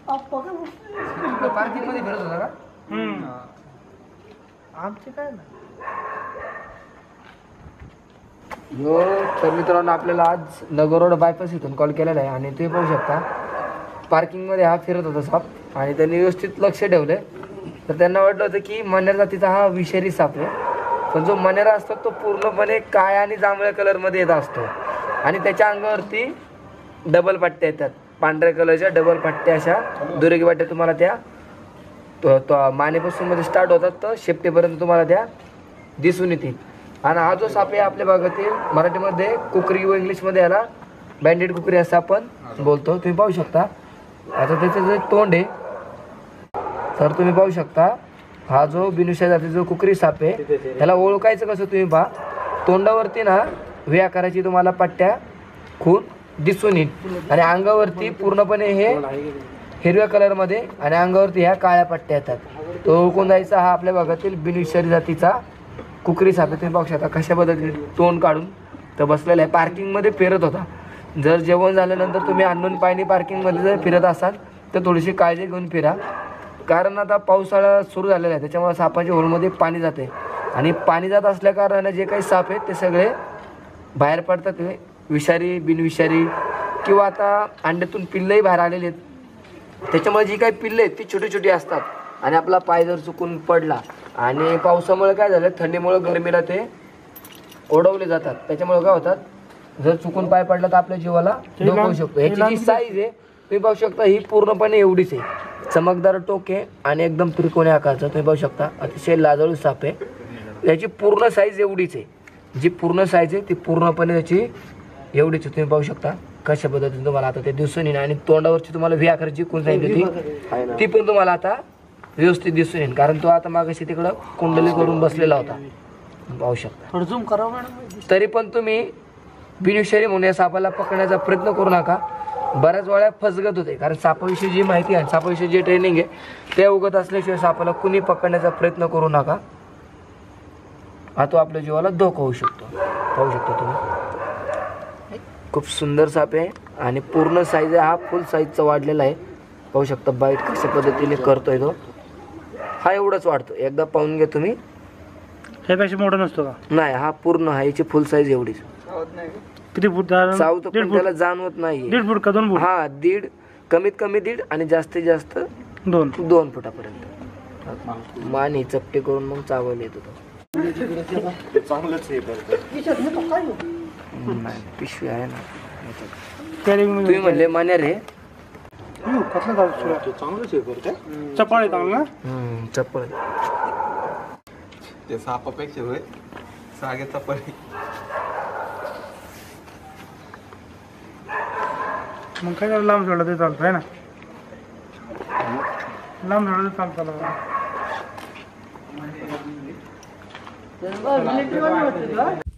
Parking मध्ये फिरत होता का? आमचे काय ना हो. तर मित्रांनो आपल्याला आज नगर रोड बायपास इथून कॉल केलेला आहे आणि तुम्ही पाहू शकता पार्किंग मध्ये हा फिरत होता साप आणि त्यांनी व्यवस्थित लक्ष ठेवलंय. तर त्यांना वाटलं होतं की मनेर जातीचा हा विषारी साप आहे, पण जो मनेरा असतो तो पूर्णपणे काळ्या आणि जांभळ्या कलरमध्ये येत असतो आणि त्याच्या अंगावरती डबल पट्ट्या येतात, पांढऱ्या कलरच्या डबल पट्ट्या अशा दुरेगी पट्ट्या तुम्हाला त्या मानेपासून मध्ये स्टार्ट होतात तर शेपटीपर्यंत तुम्हाला त्या दिसून येतील. आणि हा जो साप आहे आपल्या भागातील मराठीमध्ये कुकरी व इंग्लिशमध्ये याला बँडेड कुकरी असं आपण बोलतो. तुम्ही पाहू शकता आता त्याचं जे तोंड आहे तर तुम्ही पाहू शकता हा जो बिनुष्या जातीचा जो कुकरी साप आहे त्याला ओळखायचं कसं तुम्ही पहा, तोंडावरती ना व्या आकाराची तुम्हाला पट्ट्या खून दिसून येईल आणि अंगावरती पूर्णपणे हे हिरव्या कलरमध्ये आणि अंगावरती ह्या काळ्या पट्ट्या येतात. तो ओळखून जायचा हा आपल्या भागातील बिनविषारी जातीचा कुकरी साप आहे. तुम्ही पाहू शकता कशा पद्धतीने तोंड काढून तर बसलेला आहे, पार्किंगमध्ये फिरत होता. जर जेवण झाल्यानंतर तुम्ही अननोन पाणी पार्किंगमध्ये जर फिरत असाल तर थोडीशी काळजी घेऊन फिरा, कारण आता पावसाळा सुरू झालेला आहे त्याच्यामुळे सापाच्या होलमध्ये पाणी जाते आणि पाणी जात असल्या कारणाने जे काही साप आहेत ते सगळे बाहेर पडतात, ते विषारी बिनविषारी किंवा आता अंड्यातून पिल्लंही बाहेर आलेले आहेत. त्याच्यामुळे जी काही पिल्ले आहेत ती छोटी छोटी असतात आणि आपला पाय जर चुकून पडला आणि पावसामुळे काय झालं थंडीमुळे गरमीला ते ओढवले जातात, त्याच्यामुळे काय होतात जर चुकून पाय पडला तर आपल्या जीवाला धोका होऊ शकतो. ह्याची जी साईज आहे तुम्ही पाहू शकता ही पूर्णपणे एवढीच आहे, चमकदार टोक आहे आणि एकदम त्रिकोणी आकारचं. तुम्ही पाहू शकता अतिशय लाजळू साप आहे. याची पूर्ण साईज एवढीच आहे, जी पूर्ण साईज आहे ती पूर्णपणे त्याची एवढीच आहे. तुम्ही पाहू शकता कशा पद्धतीने तुम्हाला आता ते दिसून येईल आणि तोंडावरची तुम्हाला व्ही आकाराची खून सांगितली ती पण तुम्हाला आता व्यवस्थित दिसून येईल, कारण तो आता मागाशी तिकडं कुंडली करून बसलेला होता. पाहू शकता. झूम करा. तरी पण तुम्ही बिनविषारी म्हणून या सापाला पकडण्याचा प्रयत्न करू नका. बऱ्याच वेळा फसगत होते, कारण सापाविषयी जी माहिती आहे सापाविषयी जी ट्रेनिंग आहे ते उगत असल्याशिवाय सापाला कुणी पकडण्याचा प्रयत्न करू नका. हा तो आपल्या जीवाला धोका होऊ शकतो. पाहू शकता तुम्ही खूप सुंदर साप आहे आणि पूर्ण साईज आहे, हा फुल साईजचा वाढलेला आहे. पाहू शकता बाईट कशा पद्धतीने करतोय तो. हा एवढंच वाढतो, एकदा पाहून घ्या तुम्ही. ह्यापेक्षा मोठा नसतो का? नाही, हा पूर्ण आहे, याची फुल साईज एवढीच. किती फूट? सावत पण त्याला जाणवत नाही. 1.5 फूट का 2 फूट? हा 1.5, कमीत कमी 1.5 आणि जास्तीत जास्त 2 फुटापर्यंत. मानी चपटे करून मग चावल येत होतो. नाही पिशवी आहे ना तुम्ही म्हणले मान्या रे. चपाळ चांगला चप्पल ते सापापेक्षा होय सागे चपाळी. मग काय झालं, लांब सोडलं ते चालतं आहे ना, लांब सोडलं ते चालतं.